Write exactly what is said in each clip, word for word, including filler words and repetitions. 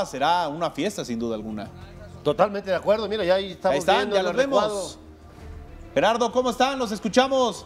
será una fiesta sin duda alguna. Totalmente de acuerdo, mira, ya ahí estamos Ahí están, viendo ya el los vemos. recuadro. Gerardo, ¿cómo están? Los escuchamos.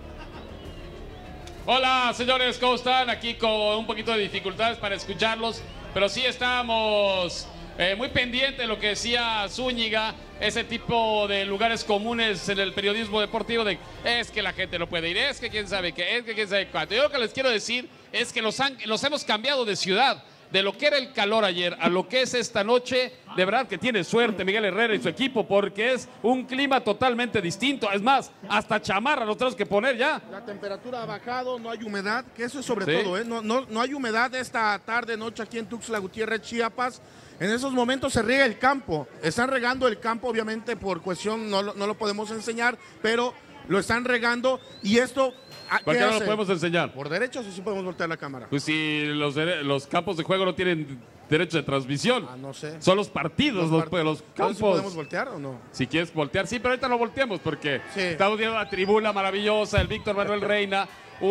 Hola, señores, ¿cómo están? Aquí con un poquito de dificultades para escucharlos, pero sí estamos eh, muy pendientes de lo que decía Zúñiga, ese tipo de lugares comunes en el periodismo deportivo de es que la gente no puede ir, es que quién sabe qué, es que quién sabe cuánto. Yo lo que les quiero decir es que los, han, los hemos cambiado de ciudad. De lo que era el calor ayer a lo que es esta noche, de verdad que tiene suerte Miguel Herrera y su equipo, porque es un clima totalmente distinto. Es más, hasta chamarra nos tenemos que poner ya. La temperatura ha bajado, no hay humedad, que eso es sobre Sí. todo, ¿eh? No, no, no hay humedad esta tarde, noche aquí en Tuxtla Gutiérrez, Chiapas. En esos momentos se riega el campo. Están regando el campo, obviamente, por cuestión, no, lo- no lo podemos enseñar, pero lo están regando y esto... ¿Por qué no lo hace? podemos enseñar? ¿Por derechos o sí podemos voltear la cámara? Pues si los, dere- los campos de juego no tienen derecho de transmisión. Ah, no sé. Son los partidos, los, part- los ¿Entonces campos. sí podemos voltear o no? Si quieres voltear, sí, pero ahorita no volteemos porque Sí. estamos viendo la tribuna maravillosa, el Víctor Manuel Reina,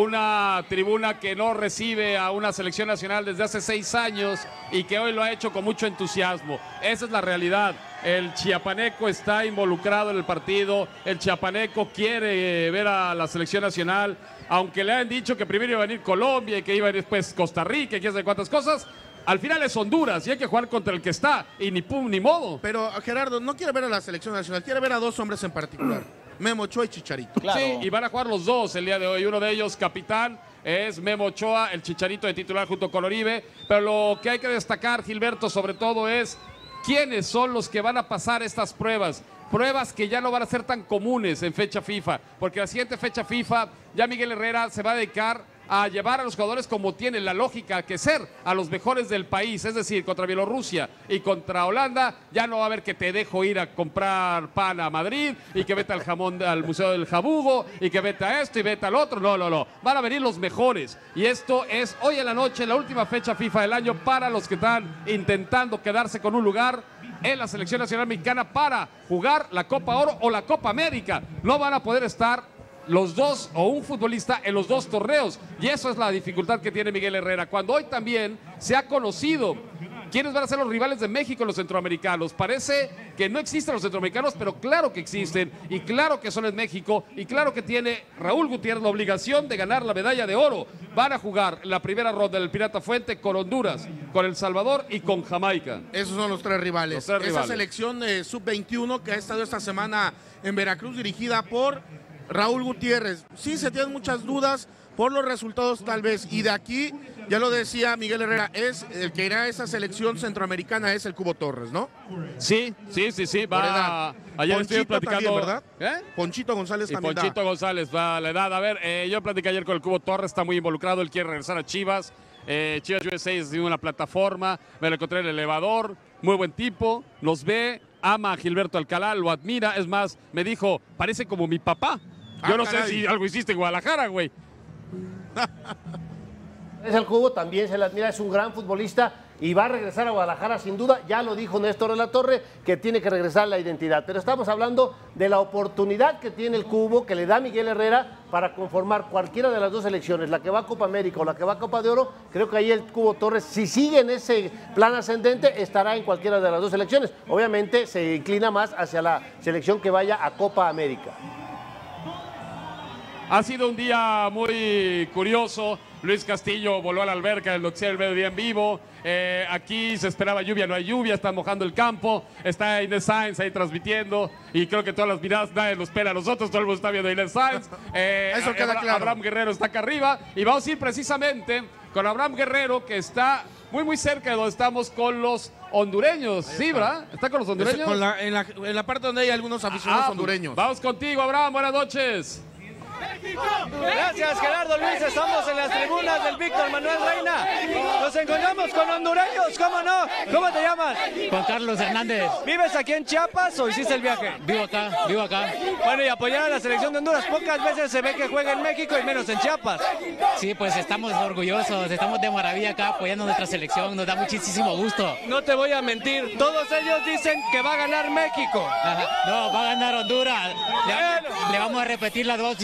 una tribuna que no recibe a una selección nacional desde hace seis años y que hoy lo ha hecho con mucho entusiasmo. Esa es la realidad. El chiapaneco está involucrado en el partido, el chiapaneco quiere eh, ver a la selección nacional, aunque le han dicho que primero iba a venir Colombia y que iba a venir después Costa Rica y quién sabe cuántas cosas. Al final es Honduras y hay que jugar contra el que está y ni pum ni modo. Pero Gerardo, no quiere ver a la selección nacional, quiere ver a dos hombres en particular. Memo Ochoa y Chicharito. Claro. Sí, y van a jugar los dos el día de hoy. Uno de ellos, capitán, es Memo Ochoa, el Chicharito de titular junto con Oribe. Pero lo que hay que destacar, Gilberto, sobre todo es quiénes son los que van a pasar estas pruebas. Pruebas que ya no van a ser tan comunes en fecha FIFA, porque la siguiente fecha FIFA ya Miguel Herrera se va a dedicar a llevar a los jugadores como tiene la lógica que ser, a los mejores del país, es decir, contra Bielorrusia y contra Holanda, ya no va a haber que te dejo ir a comprar pan a Madrid y que vete al jamón, al Museo del Jabugo y que vete a esto y vete al otro, no, no, no, van a venir los mejores y esto es hoy en la noche, la última fecha FIFA del año para los que están intentando quedarse con un lugar en la selección nacional mexicana para jugar la Copa Oro o la Copa América, no van a poder estar los dos o un futbolista en los dos torneos y eso es la dificultad que tiene Miguel Herrera, cuando hoy también se ha conocido quiénes van a ser los rivales de México, los centroamericanos. Parece que no existen los centroamericanos, pero claro que existen y claro que son en México y claro que tiene Raúl Gutiérrez la obligación de ganar la medalla de oro. Van a jugar la primera ronda del Pirata Fuente con Honduras, con El Salvador y con Jamaica. Esos son los tres rivales. Los tres Esa rivales. selección eh, sub veintiuno que ha estado esta semana en Veracruz dirigida por Raúl Gutiérrez. Sí, se tienen muchas dudas por los resultados tal vez. Y de aquí, ya lo decía Miguel Herrera, es el que irá a esa selección centroamericana es el Cubo Torres, ¿no? Sí, sí, sí, sí. Por edad. Va. Ayer estuve Ponchito platicando. también, ¿verdad? ¿Eh? Ponchito González Y también da. Ponchito González va a la edad. A ver, eh, yo platicé ayer con el Cubo Torres, está muy involucrado, él quiere regresar a Chivas. Eh, Chivas U S A es una plataforma, me lo encontré en el elevador, muy buen tipo, nos ve, ama a Gilberto Alcalá, lo admira, es más, me dijo, parece como mi papá. Yo Ah, no caray. sé si algo hiciste en Guadalajara, güey. Es el Cubo, también se le admira, es un gran futbolista y va a regresar a Guadalajara sin duda. Ya lo dijo Néstor de la Torre, que tiene que regresar la identidad. Pero estamos hablando de la oportunidad que tiene el Cubo, que le da Miguel Herrera para conformar cualquiera de las dos selecciones, la que va a Copa América o la que va a Copa de Oro. Creo que ahí el Cubo Torres, si sigue en ese plan ascendente, estará en cualquiera de las dos selecciones. Obviamente se inclina más hacia la selección que vaya a Copa América. Ha sido un día muy curioso. Luis Castillo voló a la alberca del Noticiero del Mediodía en vivo. Eh, aquí se esperaba lluvia, no hay lluvia, están mojando el campo. Está Inés Sainz ahí transmitiendo. Y creo que todas las miradas, nadie lo espera a nosotros, todo el mundo está viendo a Inés Sainz. Eh, Eso queda Abra- claro. Abraham Guerrero está acá arriba. Y vamos a ir precisamente con Abraham Guerrero, que está muy, muy cerca de donde estamos con los hondureños. ¿Sí, verdad? ¿Está con los hondureños? Con la- en, la, en la parte donde hay algunos aficionados Ah, hondureños. Vamos contigo, Abraham, buenas noches. Gracias, Gerardo Luis. Estamos en las tribunas del Víctor Manuel Reina. Nos encontramos con hondureños, ¿cómo no? ¿Cómo te llamas? Juan Carlos Hernández. ¿Vives aquí en Chiapas o hiciste el viaje? Vivo acá, vivo acá. Bueno, y apoyar a la selección de Honduras. Pocas veces se ve que juega en México y menos en Chiapas. Sí, pues estamos orgullosos, estamos de maravilla acá apoyando a nuestra selección, nos da muchísimo gusto. No te voy a mentir, todos ellos dicen que va a ganar México. Ajá. No, va a ganar Honduras. Le, le vamos a repetir la dosis, dos uno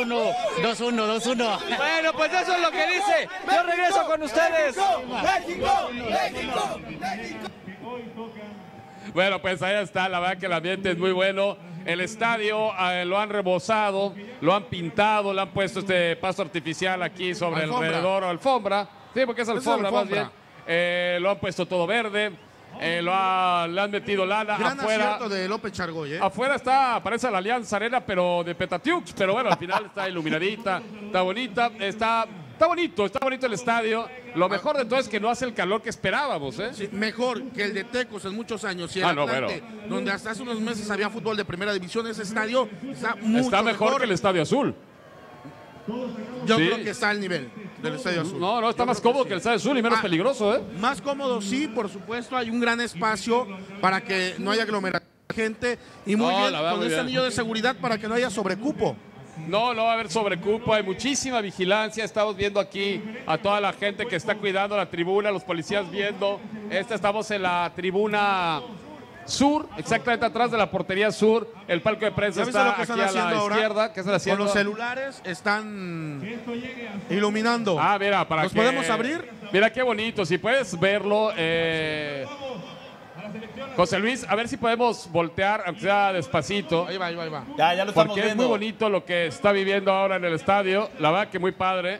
uno, dos uno, dos uno. Bueno, pues eso es lo que dice. Yo regreso con ustedes. México, México, México. Bueno, pues ahí está, la verdad que el ambiente es muy bueno. El estadio eh, lo han rebozado, lo han pintado, le han puesto este pasto artificial aquí sobre Alfombra. alrededor, o alfombra. Sí, porque es alfombra, más alfombra. bien. Eh, lo han puesto todo verde, eh, lo ha- le han metido lana Gran afuera. acierto de López Chargoy, ¿eh? Afuera está, parece la Alianza Arena, pero de Petatiux. Pero bueno, al final está iluminadita, está bonita, está, está bonito, está bonito el estadio. Lo mejor de todo es que no hace el calor que esperábamos, ¿eh? Sí, mejor que el de Tecos en muchos años. Y el Ah, no, Atlante, donde hasta hace unos meses había fútbol de primera división, ese estadio está mucho Está mejor, que el Estadio Azul. Yo sí. creo que está al nivel del Estadio Azul. No, no, está Yo más creo cómodo que, sí. el Estadio Azul y menos Ah, peligroso, ¿eh? Más cómodo, sí, por supuesto. Hay un gran espacio para que no haya aglomeración de gente. Y muy No, bien, la verdad, con muy ese bien. anillo de seguridad para que no haya sobrecupo. No, no va a haber sobrecupo, hay muchísima vigilancia. Estamos viendo aquí a toda la gente que está cuidando la tribuna, los policías viendo. Esta estamos en la tribuna sur, exactamente atrás de la portería sur. El palco de prensa ¿Ya viste está lo que aquí están a la haciendo ahora? izquierda. ¿Qué están Con haciendo? los celulares están iluminando. Ah, mira, para ¿Los que- podemos abrir? Mira qué bonito, si puedes verlo. eh, José Luis, a ver si podemos voltear, aunque sea despacito. Ahí va, ahí va, ahí va. Ya, ya lo estamos Porque es viendo. muy bonito lo que está viviendo ahora en el estadio. La verdad que muy padre.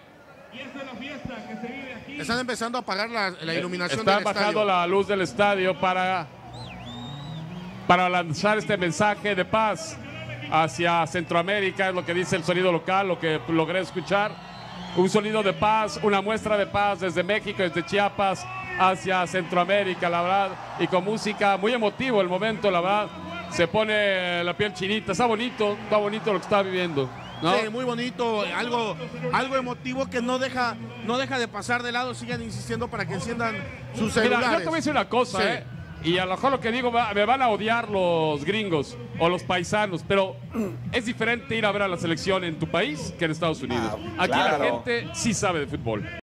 Están empezando a apagar la, la iluminación Están del bajando estadio. la luz del estadio para, para lanzar este mensaje de paz hacia Centroamérica, es lo que dice el sonido local, lo que logré escuchar. Un sonido de paz, una muestra de paz desde México, desde Chiapas hacia Centroamérica, la verdad, y con música muy emotivo el momento, la verdad, se pone la piel chinita, está bonito, está bonito lo que está viviendo, ¿no? Sí, muy bonito, algo, algo emotivo que no deja, no deja de pasar de lado, sigan insistiendo para que enciendan sus Mira, celulares. yo te voy a decir una cosa, Sí. ¿eh? Y a lo mejor lo que digo, va- me van a odiar los gringos o los paisanos, pero es diferente ir a ver a la selección en tu país que en Estados Unidos. Ah, Aquí claro. la gente sí sabe de fútbol.